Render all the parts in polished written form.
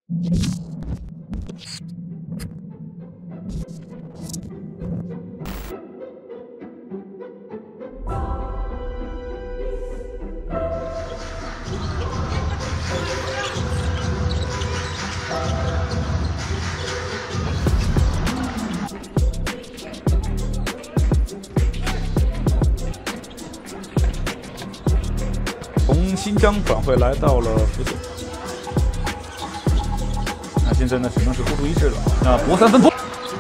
从新疆转会来到了福建，那现在呢只能是孤注一掷了。那博三分波。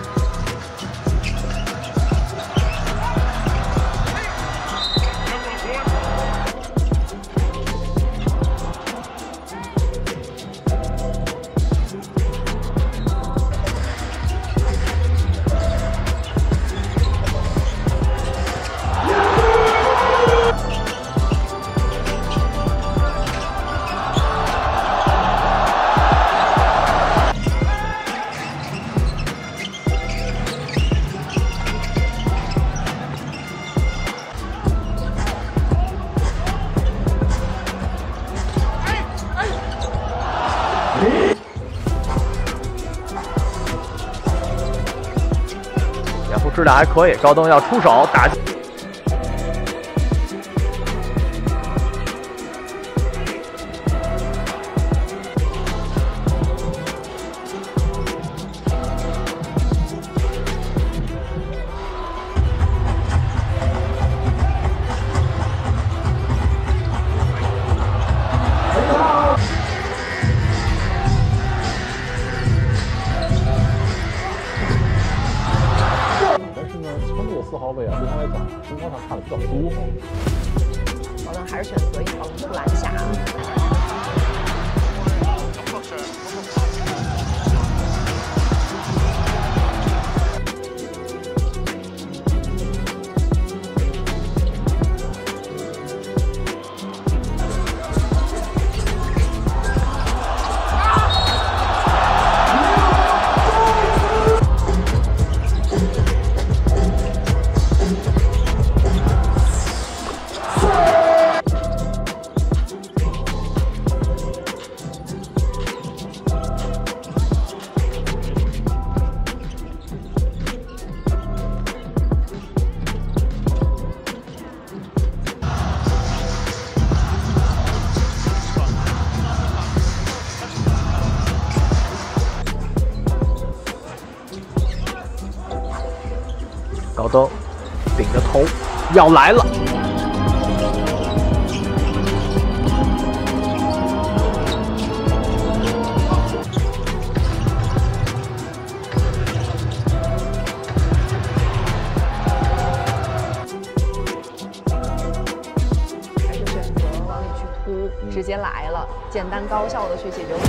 掩护质量还可以，高登要出手打击。 4号位啊，对他来讲，身高上差的比较多。 高登还是选择一条龙突拦下。 高登顶着头要来了， 还是选择往里去突，直接来了，简单高效的去解决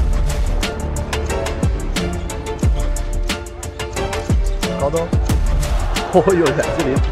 问题。 高登。 哦呦，冉之琳！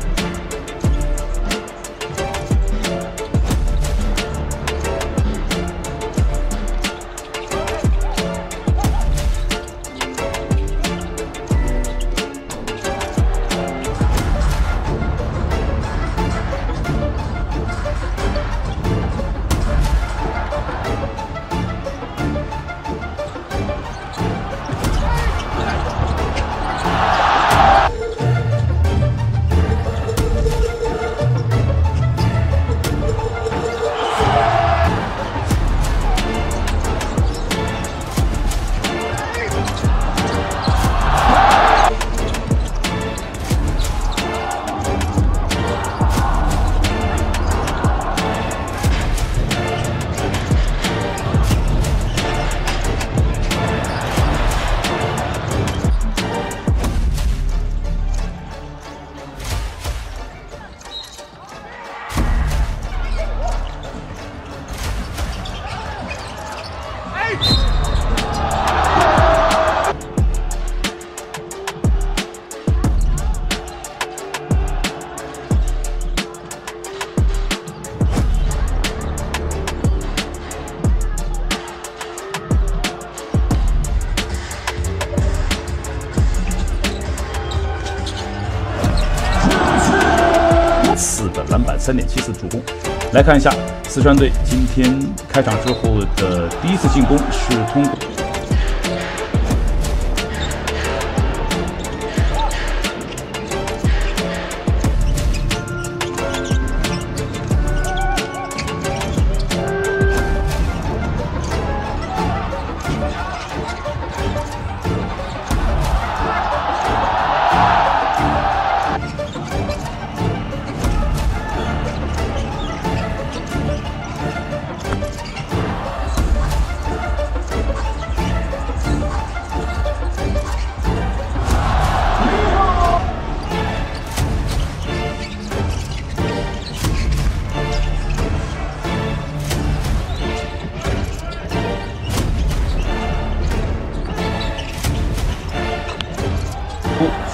4个篮板，3.74助攻。来看一下四川队今天开场之后的第一次进攻是通过。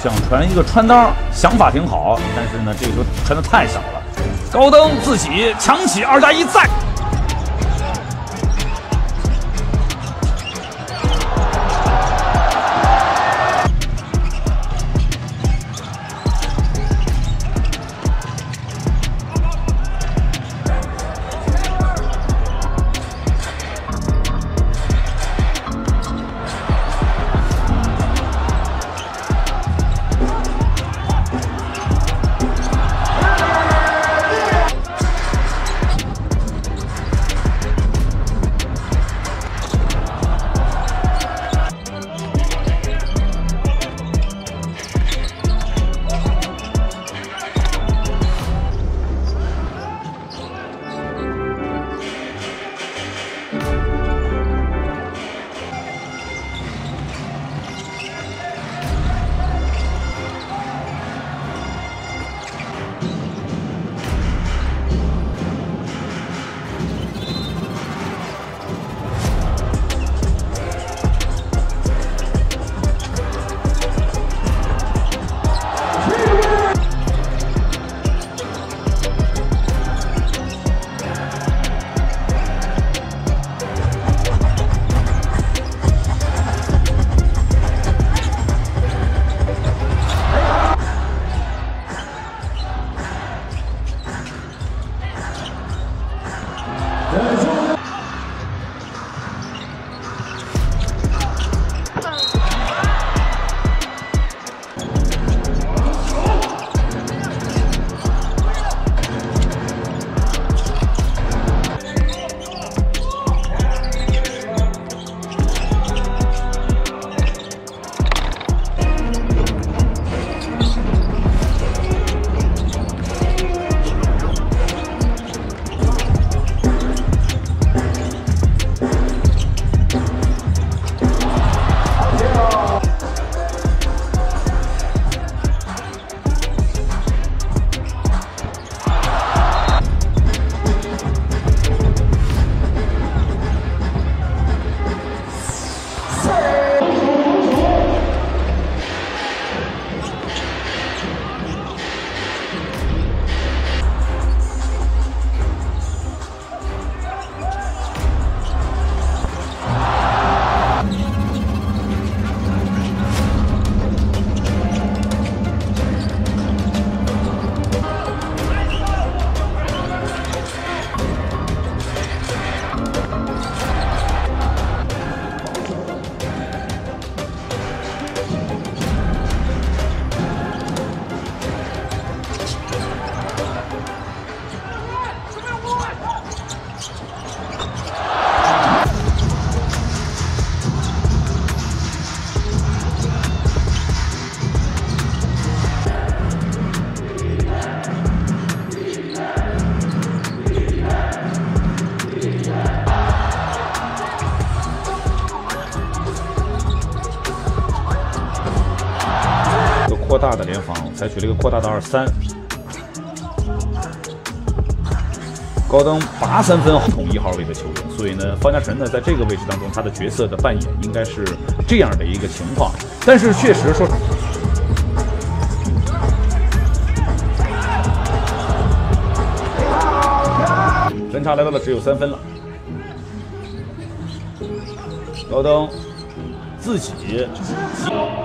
想传一个穿裆，想法挺好，但是呢，这个时候传的太少了。高登自己强起2+1再。 扩大的联防，采取了一个扩大的2-3。高登拔3分统1号位的球员，所以呢，方嘉诚呢在这个位置当中，他的角色的扮演应该是这样的一个情况。但是确实说，分差来到了只有3分了。高登自己。